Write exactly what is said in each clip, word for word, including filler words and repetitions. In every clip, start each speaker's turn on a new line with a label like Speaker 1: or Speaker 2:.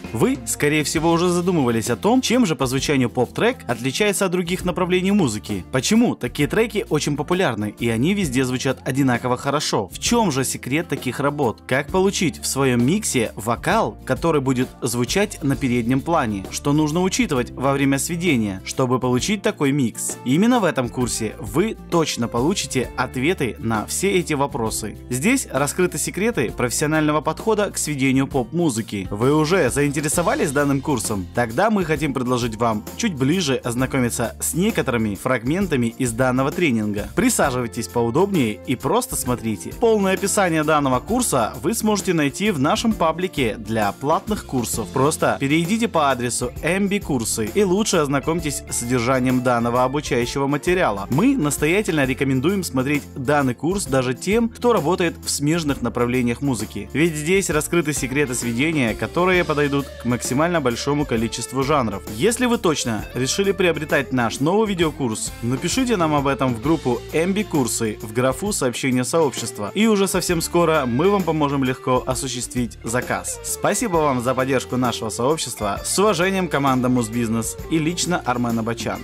Speaker 1: Вы, скорее всего, уже задумывались о том, чем же по звучанию поп-трек отличается от других направлений музыки. Почему такие треки очень популярны и они везде звучат одинаково хорошо? В чем же секрет таких работ? Как получить в своем миксе вокал, который будет звучать на переднем плане? Что нужно учитывать во время сведения, чтобы получить такой микс? Именно в этом курсе вы точно получите ответы на все эти вопросы. Здесь раскрыты секреты профессионального подхода к сведению поп-музыки. Вы уже заинтересовались данным курсом? Тогда мы хотим предложить вам чуть ближе ознакомиться с некоторыми фрагментами из данного тренинга. Присаживайтесь поудобнее и просто смотрите. Полное описание данного курса вы сможете найти в нашем паблике для платных курсов. Просто перейдите по адресу эм би курсы и лучше ознакомьтесь с содержанием данного обучающего материала. Мы настоятельно рекомендуем смотреть данный курс даже тем, кто работает в смежных направлениях музыки. Ведь здесь раскрыты секреты сведения, которые подойдут к максимально большому количеству жанров. Если вы точно решили приобретать наш новый видеокурс, напишите нам об этом в группу эм би курсы в графу сообщения сообщества, и уже совсем скоро мы вам поможем легко осуществить заказ. Спасибо вам за поддержку нашего сообщества. С уважением, команда Музбизнес и лично Армен Абачан.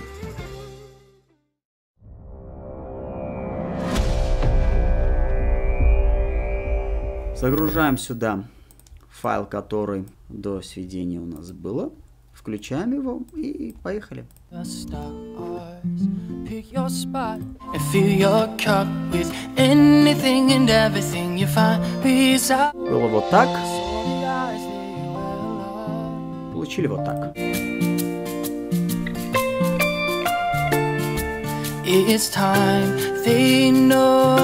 Speaker 2: Загружаем сюда файл, который до сведения у нас было. Включаем его и поехали. Было вот так. Получили вот так. It's time they know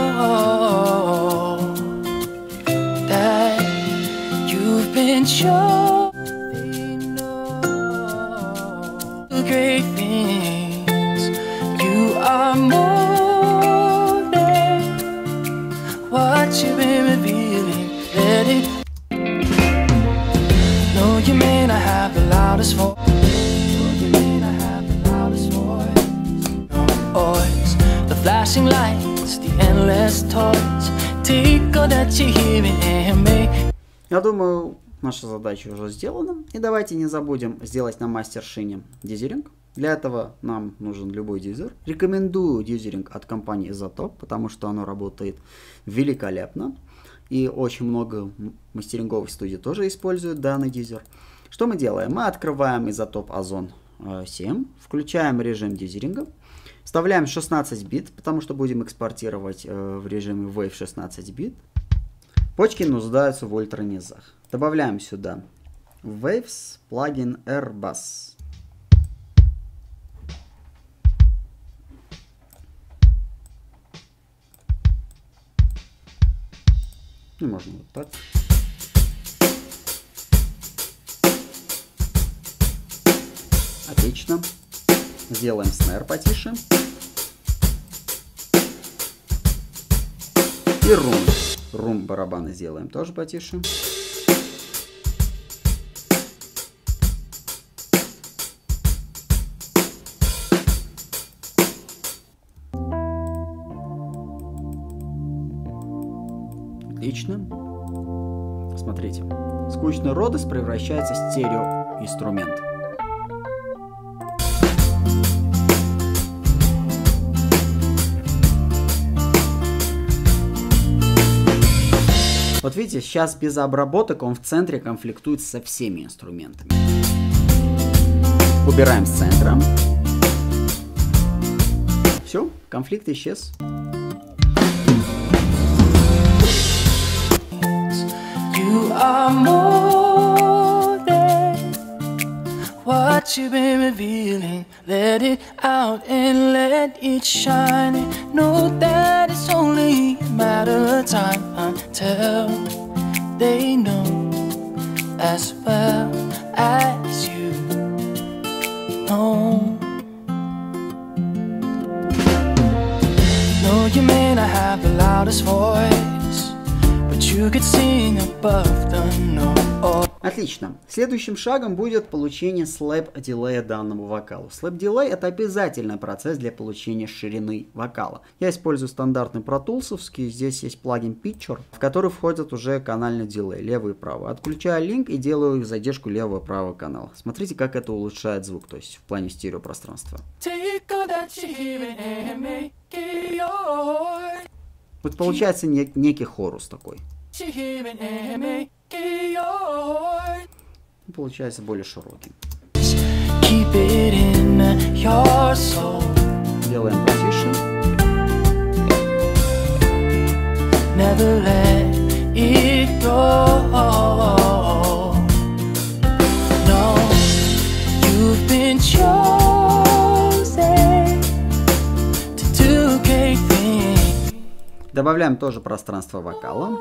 Speaker 2: that you've been shown. They know the great things. You are more than what you've been revealing. Let it. No, you may not have the loudest voice. Flashing lights, the endless toys, take all that you're hearing and make. Я думаю, наша задача уже сделана. И давайте не забудем сделать на мастер-шине дизеринг. Для этого нам нужен любой дизер. Рекомендую дизеринг от компании Isotope, потому что оно работает великолепно. И очень много мастеринговых студий тоже используют данный дизер. Что мы делаем? Мы открываем Isotope Озон семь, включаем режим дизеринга. Вставляем шестнадцать бит, потому что будем экспортировать э, в режиме Wave шестнадцать бит. Почки нуждаются в ультранизах. Добавляем сюда Waves плагин Airbus. И можно вот так. Отлично. Сделаем снэр потише. И рум. Рум барабаны сделаем тоже потише. Отлично. Смотрите. Скучный Родес превращается в стереоинструмент. Вот видите, сейчас без обработок он в центре конфликтует со всеми инструментами. Убираем с центра. Все, конфликт исчез. You are more than what you've been revealing. Let it out and let it shine. Know that it's only a matter of time until they know as well as you know. No, you may not have the loudest voice, but you could sing above the noise. Отлично. Следующим шагом будет получение слэп дилея данному вокалу. Слэп дилей это обязательный процесс для получения ширины вокала. Я использую стандартный Pro Tools-овский, здесь есть плагин Pitcher, в который входит уже канальный дилей, левый и правый. Отключаю линк и делаю задержку левого и правого канала. Смотрите, как это улучшает звук, то есть в плане стереопространства. Вот получается не, некий хорус такой. Получается более широкий. Делаем position. Never let it go. No, you've been chosen to do great things. Добавляем тоже пространство вокала.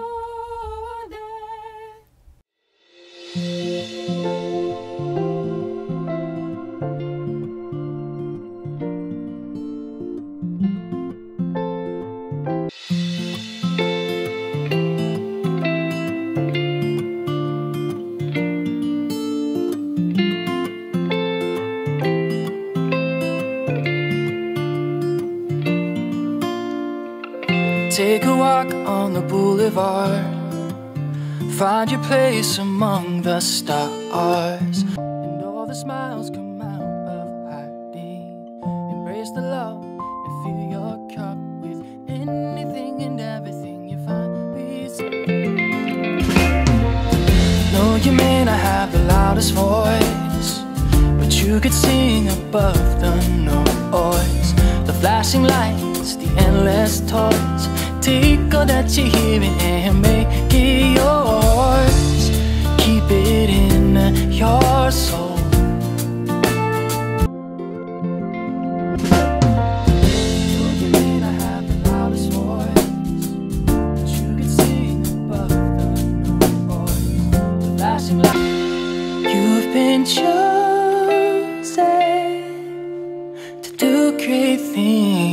Speaker 3: Take a walk on the boulevard. Find your place among the stars. And all the smiles come out of hiding. Embrace the love and fill your cup with anything and everything you find peace. No, you may not have the loudest voice, but you could sing above the noise. The flashing lights, the endless toys. Take all that you're hearing and make it yours. Keep it in your soul. You may not have the loudest voice, but you can sing above the noise. The flashing light. You've been chosen to do great things.